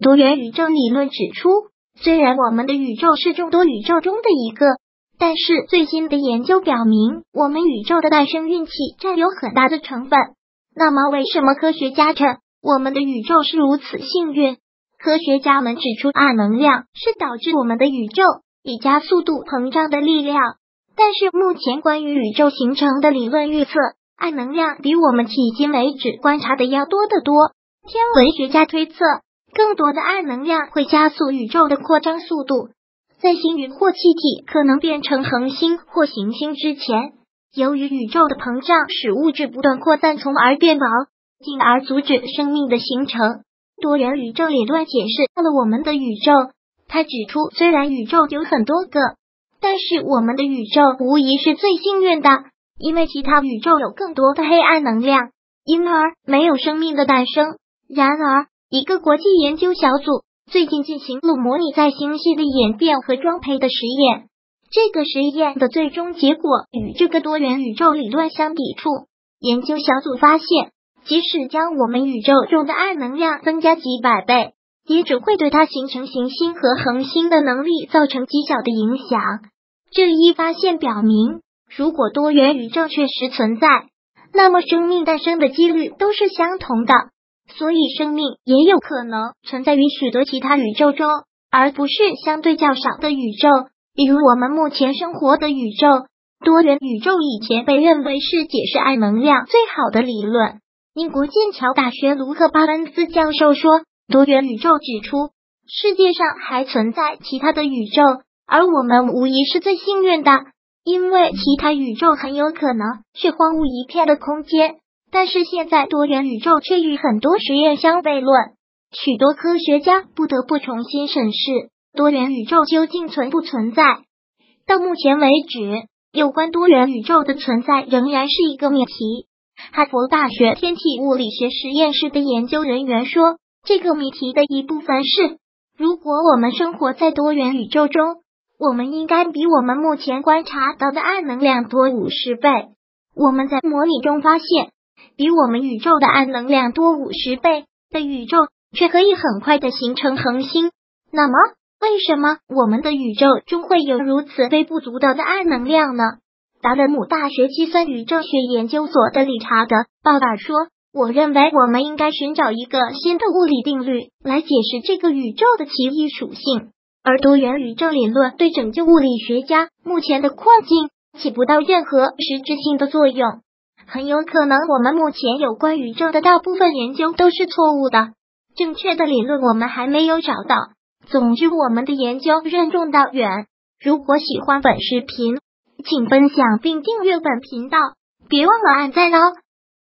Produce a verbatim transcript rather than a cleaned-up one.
多元宇宙理论指出，虽然我们的宇宙是众多宇宙中的一个，但是最新的研究表明，我们宇宙的诞生运气占有很大的成分。那么为什么科学家称我们的宇宙是如此幸运？科学家们指出，暗能量是导致我们的宇宙以加速度膨胀的力量。但是目前关于宇宙形成的理论预测，暗能量比我们迄今为止观察的要多得多。天文学家推测，更多的暗能量会加速宇宙的扩张速度。在星云或气体可能变成恒星或行星之前，由于宇宙的膨胀使物质不断扩散，从而变薄，进而阻止生命的形成。多元宇宙理论解释了我们的宇宙，他指出，虽然宇宙有很多个，但是我们的宇宙无疑是最幸运的，因为其他宇宙有更多的黑暗能量，因而没有生命的诞生。然而，一个国际研究小组最近进行了模拟在星系的演变和装配的实验，这个实验的最终结果与这个多元宇宙理论相抵触。研究小组发现，即使将我们宇宙中的暗能量增加几百倍，也只会对它形成行星和恒星的能力造成极小的影响。这一发现表明，如果多元宇宙确实存在，那么生命诞生的几率都是相同的，所以生命也有可能存在于许多其他宇宙中，而不是相对较少的宇宙，比如我们目前生活的宇宙。多元宇宙以前被认为是解释暗能量最好的理论。英国剑桥大学卢克巴恩斯教授说，多元宇宙指出，世界上还存在其他的宇宙，而我们无疑是最幸运的，因为其他宇宙很有可能是荒芜一片的空间。但是现在多元宇宙却与很多实验相悖论，许多科学家不得不重新审视多元宇宙究竟存不存在。到目前为止，有关多元宇宙的存在仍然是一个谜题。哈佛大学天体物理学实验室的研究人员说，这个谜题的一部分是，如果我们生活在多元宇宙中，我们应该比我们目前观察到的暗能量多五十倍。我们在模拟中发现，比我们宇宙的暗能量多五十倍的宇宙却可以很快的形成恒星。那么为什么我们的宇宙中会有如此微不足道的暗能量呢？达勒姆大学计算宇宙学研究所的理查德·鲍尔说，我认为我们应该寻找一个新的物理定律来解释这个宇宙的奇异属性，而多元宇宙理论对拯救物理学家目前的困境起不到任何实质性的作用。很有可能我们目前有关宇宙的大部分研究都是错误的，正确的理论我们还没有找到。总之，我们的研究任重道远。如果喜欢本视频，请分享并订阅本频道，别忘了按赞哦。